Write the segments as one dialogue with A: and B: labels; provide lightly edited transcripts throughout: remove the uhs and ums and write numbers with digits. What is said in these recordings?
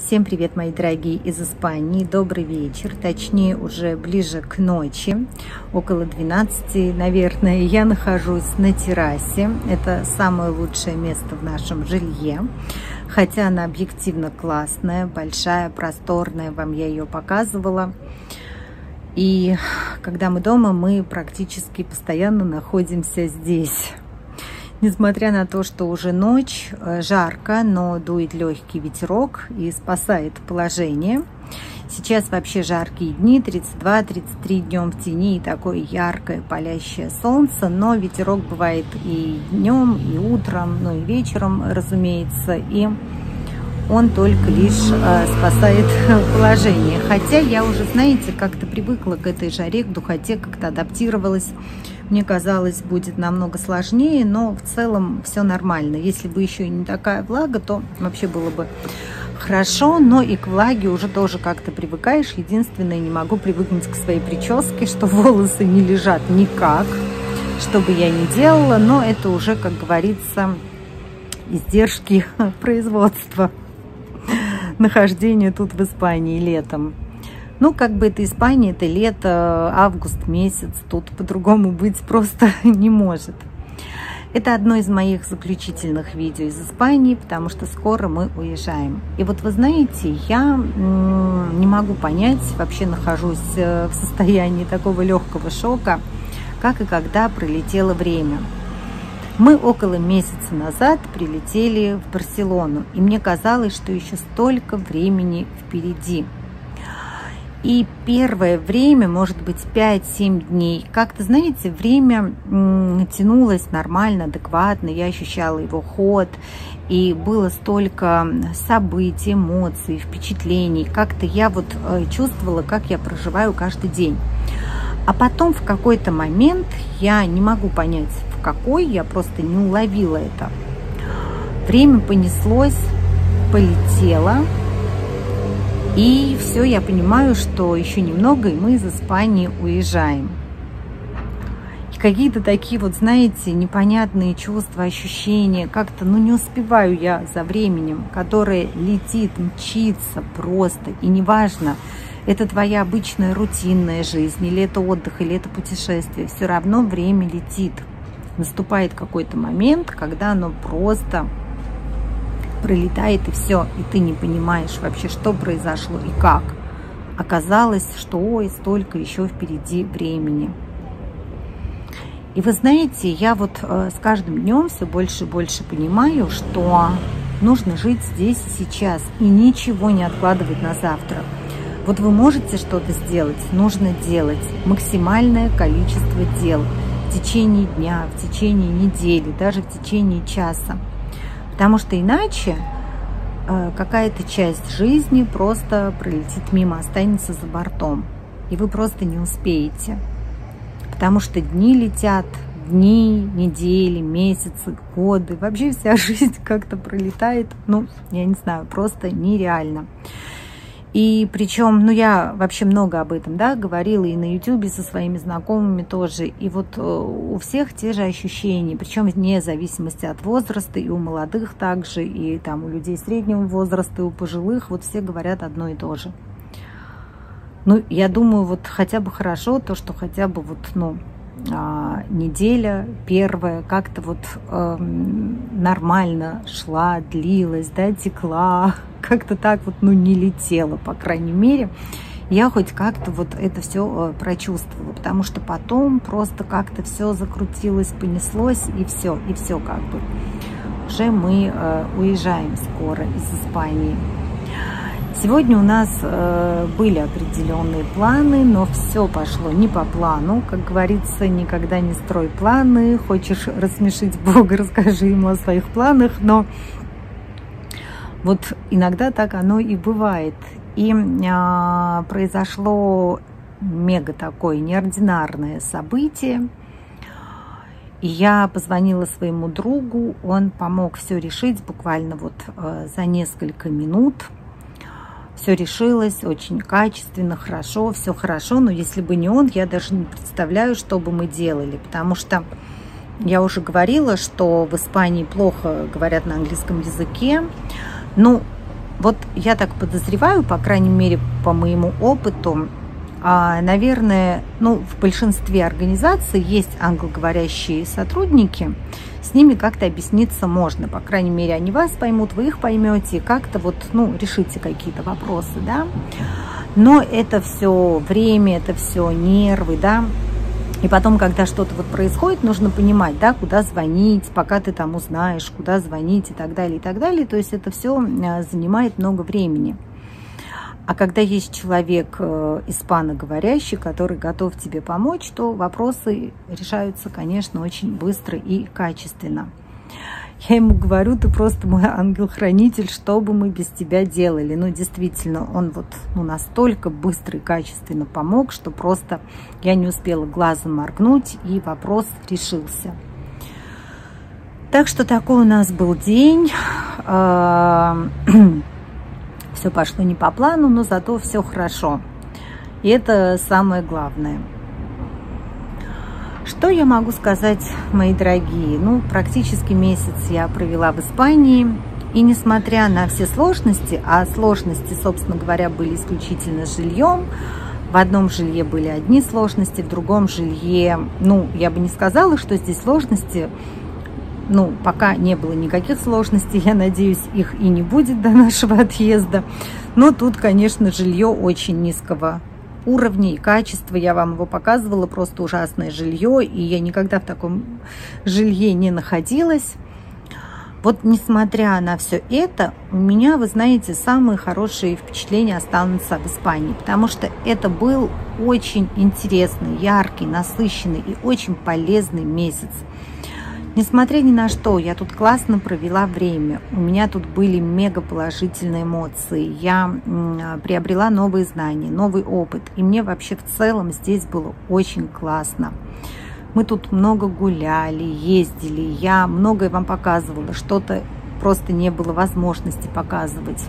A: Всем привет, мои дорогие, из Испании. Добрый вечер, точнее уже ближе к ночи, около 12, наверное. Я нахожусь на террасе. Это самое лучшее место в нашем жилье. Хотя она объективно классная, большая, просторная. Вам я ее показывала. И когда мы дома, мы практически постоянно находимся здесь. Несмотря на то, что уже ночь, жарко, но дует легкий ветерок и спасает положение. Сейчас вообще жаркие дни, 32-33 днем в тени, и такое яркое палящее солнце, но ветерок бывает и днем, и утром, ну и вечером, разумеется, и он только лишь спасает положение. Хотя я уже, знаете, как-то привыкла к этой жаре, к духоте, как-то адаптировалась. Мне казалось, будет намного сложнее, но в целом все нормально. Если бы еще и не такая влага, то вообще было бы хорошо, но и к влаге уже тоже как-то привыкаешь. Единственное, не могу привыкнуть к своей прическе, что волосы не лежат никак, что бы я ни делала, но это уже, как говорится, издержки производства, нахождения тут в Испании летом. Ну, как бы это Испания, это лето, август месяц, тут по-другому быть просто не может. Это одно из моих заключительных видео из Испании, потому что скоро мы уезжаем. И вот вы знаете, я не могу понять, вообще нахожусь в состоянии такого легкого шока, как и когда пролетело время. Мы около месяца назад прилетели в Барселону, и мне казалось, что еще столько времени впереди. И первое время, может быть, 5-7 дней, как-то, знаете, время тянулось нормально, адекватно, я ощущала его ход, и было столько событий, эмоций, впечатлений, как-то я вот чувствовала, как я проживаю каждый день. А потом в какой-то момент, я не могу понять, в какой, я просто не уловила это. Время понеслось, полетело. И все, я понимаю, что еще немного, и мы из Испании уезжаем. И какие-то такие вот, знаете, непонятные чувства, ощущения, как-то, ну, не успеваю я за временем, которое летит, мчится просто. И неважно, это твоя обычная рутинная жизнь, или это отдых, или это путешествие, все равно время летит. Наступает какой-то момент, когда оно просто пролетает, и все, и ты не понимаешь вообще, что произошло и как. Оказалось, что ой, столько еще впереди времени. И вы знаете, я вот с каждым днем все больше и больше понимаю, что нужно жить здесь и сейчас, и ничего не откладывать на завтра. Вот вы можете что-то сделать, нужно делать максимальное количество дел в течение дня, в течение недели, даже в течение часа. Потому что иначе какая-то часть жизни просто пролетит мимо, останется за бортом. И вы просто не успеете. Потому что дни летят, дни, недели, месяцы, годы. Вообще вся жизнь как-то пролетает, ну, я не знаю, просто нереально. И причем, ну, я вообще много об этом, да, говорила и на YouTube со своими знакомыми тоже. И вот у всех те же ощущения, причем вне зависимости от возраста, и у молодых также, и там у людей среднего возраста, и у пожилых, вот все говорят одно и то же. Ну, я думаю, вот хотя бы хорошо то, что хотя бы вот, ну, неделя первая как-то вот нормально шла, длилась, да, текла, как-то так вот, ну, не летела, по крайней мере. Я хоть как-то вот это все прочувствовала, потому что потом просто как-то все закрутилось, понеслось, и все как бы. Уже мы уезжаем скоро из Испании. Сегодня у нас были определенные планы, но все пошло не по плану. Как говорится, никогда не строй планы. Хочешь рассмешить Бога, расскажи ему о своих планах. Но вот иногда так оно и бывает. И произошло мега такое неординарное событие. И я позвонила своему другу, он помог все решить буквально вот за несколько минут. Все решилось очень качественно, хорошо, все хорошо, но если бы не он, я даже не представляю, что бы мы делали, потому что я уже говорила, что в Испании плохо говорят на английском языке. Ну, Вот я так подозреваю, по крайней мере, по моему опыту, наверное, в большинстве организаций есть англоговорящие сотрудники, с ними как-то объясниться можно. По крайней мере, они вас поймут, вы их поймете, и как-то вот, решите какие-то вопросы, да. Но это все время, это все нервы, да. И потом, когда что-то вот происходит, нужно понимать, да, куда звонить, пока ты там узнаешь, куда звонить и так далее, и так далее. То есть это все занимает много времени. А когда есть человек испаноговорящий, который готов тебе помочь, то вопросы решаются, конечно, очень быстро и качественно. Я ему говорю: ты просто мой ангел-хранитель, что бы мы без тебя делали. Действительно, он вот настолько быстро и качественно помог, что просто я не успела глазом моргнуть, и вопрос решился. Так что такой у нас был день. Все пошло не по плану, но зато все хорошо. И это самое главное. Что я могу сказать, мои дорогие? Практически месяц я провела в Испании. И несмотря на все сложности, а сложности, собственно говоря, были исключительно с жильем, в одном жилье были одни сложности, в другом жилье, я бы не сказала, что здесь сложности, пока не было никаких сложностей, я надеюсь, их и не будет до нашего отъезда. Но тут, конечно, жилье очень низкого уровня и качества. Я вам его показывала, просто ужасное жилье, и я никогда в таком жилье не находилась. Вот несмотря на все это, у меня, вы знаете, самые хорошие впечатления останутся в Испании, потому что это был очень интересный, яркий, насыщенный и очень полезный месяц. Несмотря ни на что, я тут классно провела время. У меня тут были мега положительные эмоции. Я приобрела новые знания, новый опыт. И мне вообще в целом здесь было очень классно. Мы тут много гуляли, ездили. Я многое вам показывала. Что-то просто не было возможности показывать.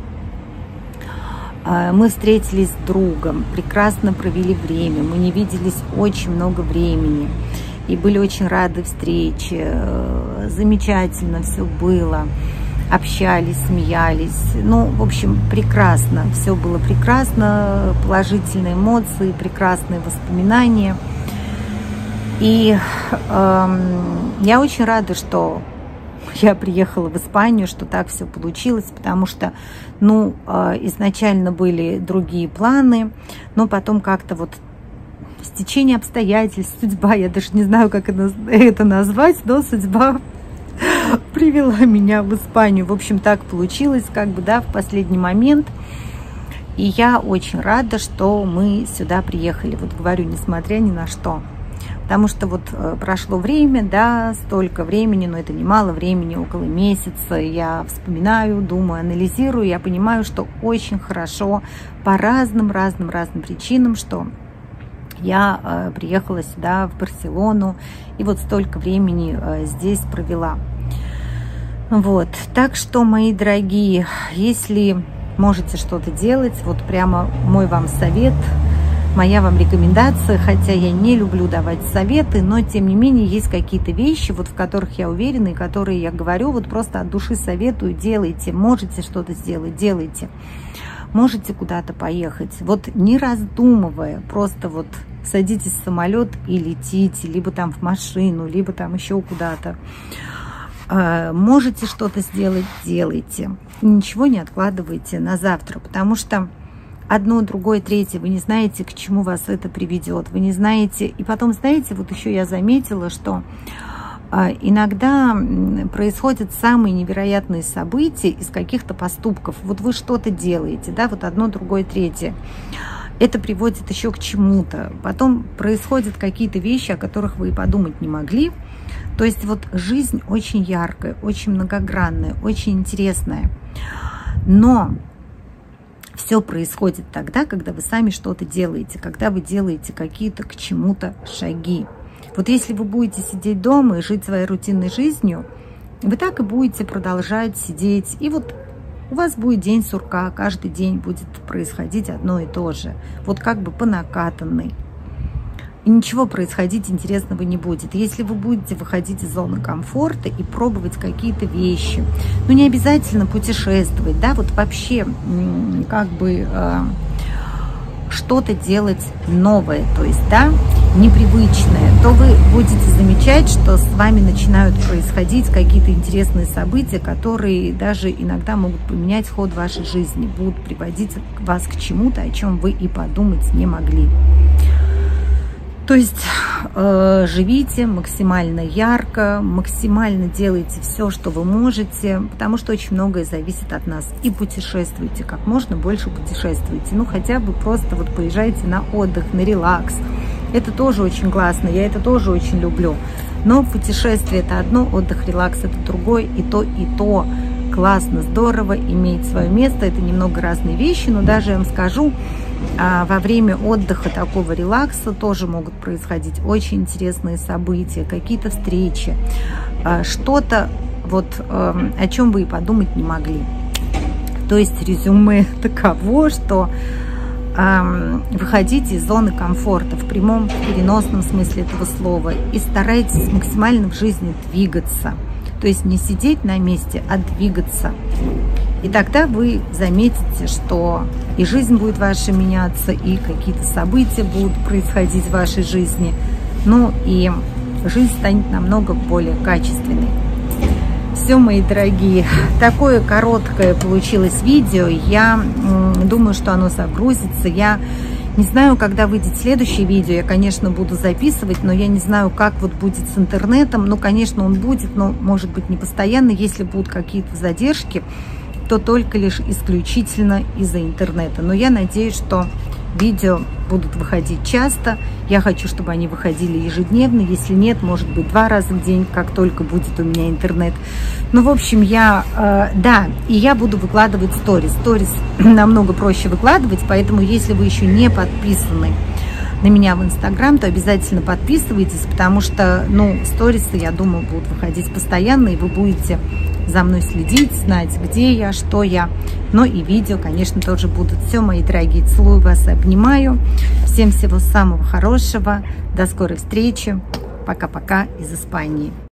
A: Мы встретились с другом, прекрасно провели время. Мы не виделись очень много времени. И были очень рады встрече, замечательно все было, общались, смеялись. В общем, прекрасно, все было прекрасно, положительные эмоции, прекрасные воспоминания. И я очень рада, что я приехала в Испанию, что так все получилось, потому что, изначально были другие планы, но потом как-то вот стечение обстоятельств, судьба, я даже не знаю, как это назвать, но судьба привела меня в Испанию. В общем, так получилось, в последний момент. И я очень рада, что мы сюда приехали. Вот говорю, несмотря ни на что. Потому что вот прошло время, да, столько времени, но это немало времени, около месяца. Я вспоминаю, думаю, анализирую, я понимаю, что очень хорошо по разным причинам, что я приехала сюда, в Барселону, и вот столько времени здесь провела. Вот, так что, мои дорогие, если можете что-то делать, вот прямо мой вам совет, моя вам рекомендация, хотя я не люблю давать советы, но тем не менее есть какие-то вещи, вот в которых я уверена, и которые я говорю, вот просто от души советую, делайте, можете что-то сделать, делайте. Можете куда-то поехать, вот не раздумывая, просто вот садитесь в самолет и летите, либо там в машину, либо там еще куда-то. Можете что-то сделать, делайте. Ничего не откладывайте на завтра, потому что одно, другое, третье, вы не знаете, к чему вас это приведет, вы не знаете. И потом, знаете, вот еще я заметила, что иногда происходят самые невероятные события из каких-то поступков. Вот вы что-то делаете, да, вот одно, другое, третье. Это приводит еще к чему-то. Потом происходят какие-то вещи, о которых вы и подумать не могли. То есть вот жизнь очень яркая, очень многогранная, очень интересная. Но все происходит тогда, когда вы сами что-то делаете, когда вы делаете какие-то к чему-то шаги. Вот если вы будете сидеть дома и жить своей рутинной жизнью, вы так и будете продолжать сидеть. И вот у вас будет день сурка, каждый день будет происходить одно и то же. Вот как бы по накатанной. и ничего происходить интересного не будет. Если вы будете выходить из зоны комфорта и пробовать какие-то вещи, ну не обязательно путешествовать, да, вот вообще как бы что-то делать новое, то есть, да, непривычное, то вы будете замечать, что с вами начинают происходить какие-то интересные события, которые даже иногда могут поменять ход вашей жизни, будут приводить вас к чему-то, о чем вы и подумать не могли. То есть живите максимально ярко, максимально делайте все, что вы можете, потому что очень многое зависит от нас. И путешествуйте, как можно больше путешествуйте. Ну, хотя бы просто вот поезжайте на отдых, на релакс. Это тоже очень классно, я это тоже очень люблю. Но путешествие – это одно, отдых, релакс – это другое, и то классно, здорово, имеет свое место. Это немного разные вещи, но даже я вам скажу, во время отдыха, такого релакса, тоже могут происходить очень интересные события, какие-то встречи, что-то, вот, о чем вы и подумать не могли. То есть резюме таково, что выходите из зоны комфорта в прямом, переносном смысле этого слова и старайтесь максимально в жизни двигаться. То есть не сидеть на месте, а двигаться. И тогда вы заметите, что и жизнь будет ваша меняться, и какие-то события будут происходить в вашей жизни. Ну и жизнь станет намного более качественной. Все, мои дорогие, такое короткое получилось видео. Я думаю, что оно загрузится. Я не знаю, когда выйдет следующее видео. Я, конечно, буду записывать, но я не знаю, как вот будет с интернетом. Ну, конечно, он будет, но может быть не постоянно. Если будут какие-то задержки, то только лишь исключительно из-за интернета. Но я надеюсь, что видео будут выходить часто. Я хочу, чтобы они выходили ежедневно. Если нет, может быть, 2 раза в день, как только будет у меня интернет. Ну, в общем, да, и я буду выкладывать сторис. Сторис намного проще выкладывать, поэтому если вы еще не подписаны на меня в Инстаграм, то обязательно подписывайтесь, потому что, ну, сторисы, я думаю, будут выходить постоянно, и вы будете за мной следить, знать, где я, что я. Но и видео, конечно, тоже будут. Все, мои дорогие, целую вас, обнимаю. Всем всего самого хорошего. До скорой встречи. Пока-пока из Испании.